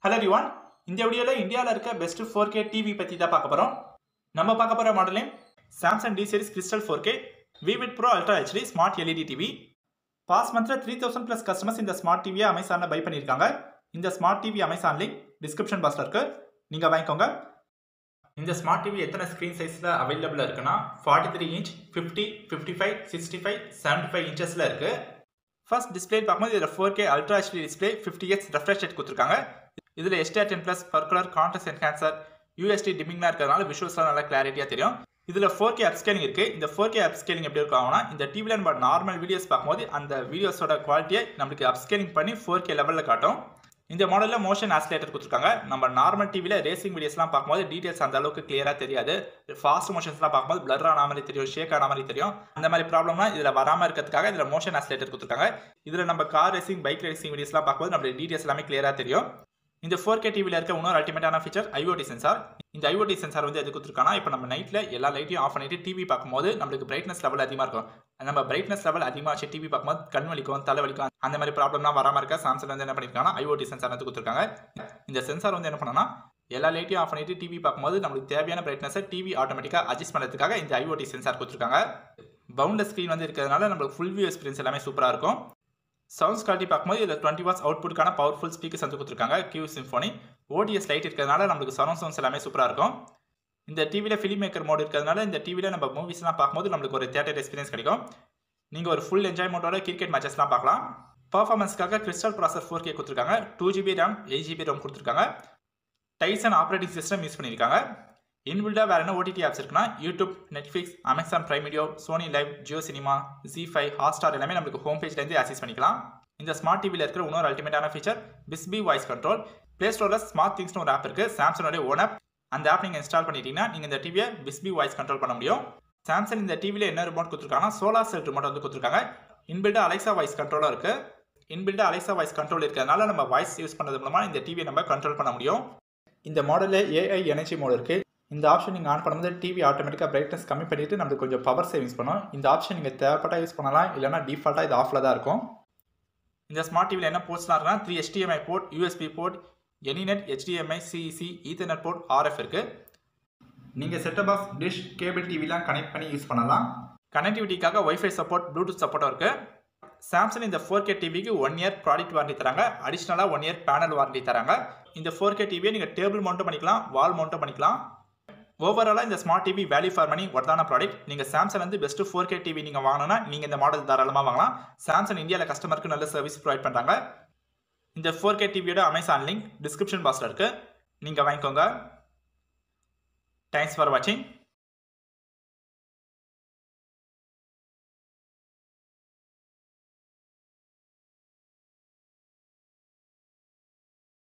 Hello everyone. In this video, India is the best 4K TV. We will talk about model name Samsung D series Crystal 4K Vivid Pro Ultra HD Smart LED TV. Past month 3000 plus customers in the Smart TV Amazon buy பண்ணிருக்காங்க. இந்த Smart TV Amazon link description box ல இருக்கு. நீங்க வாங்கிக்கோங்க. இந்த Smart TV எத்தனை screen sizeல available இருக்குனா 43 inch, 50, 55, 65, 75 inchesல இருக்கு. First display பார்க்கும்போது இதுல 4K Ultra HD display 50Hz refresh rate கொடுத்திருக்காங்க. இதுல HDR10 plus per color contrast enhancer USD dimming இருக்கிறதுனால visuals நல்ல கிளாரிட்டியா தெரியும். இதுல 4K upscaling இருக்கு. இந்த 4K upscaling எப்படி இருக்கும்னா இந்த டிவில நம்ம நார்மல் வீடியோஸ் பாக்கும்போது அந்த வீடியோஸோட குவாலிட்டியை நமக்கு upscaling பண்ணி 4K லெவல்ல காட்டும். இந்த மாடல்ல மோஷன் ஆசிலேட்டர் கொடுத்திருக்காங்க. நம்ம நார்மல் டிவில ரேசிங் வீடியோஸ்லாம் பாக்கும்போது டீடைல்ஸ் அந்த அளவுக்கு கிளியரா தெரியாது. ஃபாஸ்ட் மோஷன்ஸ்லாம் பாக்கும்போது blur ஆன மாதிரி தெரியும், ஷேக் ஆன மாதிரி தெரியும். அந்த மாதிரி ப்ராப்ளம்லாம் இதுல வராம இருக்கிறதுக்காக இதுல மோஷன் ஆசிலேட்டர் கொடுத்திருக்காங்க. இதுல நம்ம கார் ரேசிங், பைக் ரேசிங் வீடியோஸ்லாம் பாக்கும்போது நம்ம டீடைல்ஸ் எல்லாமே கிளியரா தெரியும். இந்த 4K டிவில இருக்க இன்னொரு அல்டிமேட்டான ஃபீச்சர் IoT சென்சார். இந்த IoT சென்சார் வந்து எது கொடுத்திருக்கானா இப்போ நம்ம நைட்ல எல்லா லைட்டையும் ஆஃப் பண்ணிட்டு டிவி பார்க்கும்போது நமக்கு பிரைட்னஸ் லெவல் அதிகமா இருக்கும். நம்ம பிரைட்னஸ் லெவல் அதிகமா வச்சு டிவி பார்க்கும்போது கண் வலிக்கும், தலை வலிக்கும், அந்த மாதிரி ப்ராப்ளம்லாம் வராம இருக்க சாம்சங் வந்து என்ன பண்ணிருக்காங்கன்னா IoT சென்சார் வந்து கொடுத்திருக்காங்க. இந்த சென்சார் வந்து என்ன பண்ணனா எல்லா லைட்டையும் ஆஃப் பண்ணிட்டு டிவி பார்க்கும்போது நமக்கு தேவையான பிரைட்னஸை டிவி ஆட்டோமேட்டிக்கா அட்ஜஸ்ட் பண்றதுக்காக இந்த IoT சென்சார் கொடுத்திருக்காங்க. பவுண்டட் ஸ்கிரீன் வந்து இருக்கிறதுனால நமக்கு ஃபுல் வியூ எக்ஸ்பீரியன்ஸ் எல்லாமே சூப்பரா இருக்கும். சவுண்ட்ஸ் குவாலிட்டி பார்க்கும்போது இதில் 20 வாட்ஸ் அவுட்புட்கான பவர்ஃபுல் ஸ்பீக்கர்ஸ் வந்து கொடுத்துருக்காங்க. symphony OTS லைட் இருக்கிறதுனால நமக்கு சரௌண்ட் சவுண்ட்ஸ் எல்லாமே சூப்பராக இருக்கும். இந்த டிவியில் ஃபிலிம் மேக்கர் மோட் இருக்கிறதுனால இந்த டிவியில் நம்ம மூவிஸ்லாம் பார்க்கும்போது நம்மளுக்கு ஒரு தியேட்டர் எக்ஸ்பீரியன்ஸ் கிடைக்கும். நீங்கள் ஒரு ஃபுல் என்ஜாய்மெண்ட்டோட கிரிக்கெட் மேட்சஸ்லாம் பார்க்கலாம். பர்ஃபார்மன்ஸ்க்காக கிறிஸ்டல் ப்ராசர் 4K கொடுத்துருக்காங்க. 2 GB RAM 8 GB ROM கொடுத்துருக்காங்க. டைசன் ஆப்ரேட்டிங் சிஸ்டம் யூஸ் பண்ணியிருக்காங்க. இன்பில்டாக வேறு என்ன OTT ஆப்ஸ் இருக்குன்னா YouTube, Netflix, Amazon Prime video, Sony Liv, Jio Cinema, Z5, Hotstar எல்லாமே நமக்கு ஹோம் பேஜ்லேருந்து ஆக்சஸ் பண்ணிக்கலாம். இந்த ஸ்மார்ட் டிவியில் இருக்கிற இன்னொரு அல்டிமேட்டான feature Bixby voice control. Play ஸ்டோரில் ஸ்மார்ட் திங்ஸ்னு ஒரு ஆப் இருக்குது, சாம்சங்கோட ஓன் ஆப். அந்த ஆப் நீங்கள் இன்ஸ்டால் பண்ணிட்டீங்கன்னா நீங்கள் இந்த டிவியை பிஸ்பி வாய்ஸ் கண்ட்ரோல் பண்ண முடியும். சாம்சங் இந்த டிவியில் என்ன ரிமோட் கொடுத்துருக்காங்கன்னா சோலார் செல் ரிமோட் வந்து கொடுத்துருக்காங்க. இன்பில்டாக அலெக்சா வாய்ஸ் கண்ட்ரோலாக இருக்குது. இன்பில்டாக அலெக்சா வாய்ஸ் கண்ட்ரோல் இருக்கிறதுனால நம்ம வாய்ஸ் யூஸ் பண்ணுறது மூலமாக இந்த டிவியை நம்ம கண்ட்ரோல் பண்ண முடியும். இந்த மாடலில் AI எனர்ஜி மோட் இருக்குது. இந்த ஆப்ஷன் நீங்கள் ஆன் பண்ணும்போது டிவி ஆட்டோமேட்டிக்காக பிரைட்னஸ் கம்மி பண்ணிவிட்டு நமக்கு கொஞ்சம் பவர் சேவிங்ஸ் பண்ணும். இந்த ஆப்ஷன் நீங்கள் தேவைப்பட்டால் யூஸ் பண்ணலாம், இல்லைனா டிஃபால்ட்டாக இது ஆஃபில் தான் இருக்கும். இந்த ஸ்மார்ட் டிவியில் என்ன போர்ட்ஸ்லாம் இருக்குன்னா 3 HDMI port, USB port, Anynet, HDMI, CEC, ethernet port, RF இருக்குது. நீங்கள் செட்டப் பாக்ஸ், டிஷ், கேபிள் டிவிலாம் கனெக்ட் பண்ணி யூஸ் பண்ணலாம். கனெக்டிவிட்டிக்காக WiFi சப்போர்ட், ப்ளூடூத் சப்போர்ட்டும் இருக்குது. சாம்சங் இந்த 4K டிவிக்கு 1 இயர் ப்ராடக்ட் வாரண்டி தராங்க. அடிஷ்னலாக 1 இயர் பேனல் வாரண்டி தராங்க. இந்த 4K டிவியை நீங்கள் டேபிள் மவுண்ட்டும் பண்ணிக்கலாம், வால் மவுண்ட்டும் பண்ணிக்கலாம். ஓவராலாக இந்த smart TV value for money ஒர்த்தான ப்ராடக்ட். நீங்கள் சாம்சங் வந்து பெஸ்ட் 4K டிவி நீங்கள் வாங்கினா நீங்கள் இந்த மாடல் தாராளமாக வாங்கலாம். சாம்சங் இந்தியாவில் கஸ்டமருக்கு நல்ல சர்வீஸ் ப்ரொவைட் பண்ணுறாங்க. இந்த 4K டிவியோட அமேசான் லிங்க் டிஸ்கிரிப்ஷன் பாக்ஸில் இருக்குது, நீங்கள் வாங்கிக்கோங்க. தேங்க்ஸ் ஃபார் வாட்சிங்.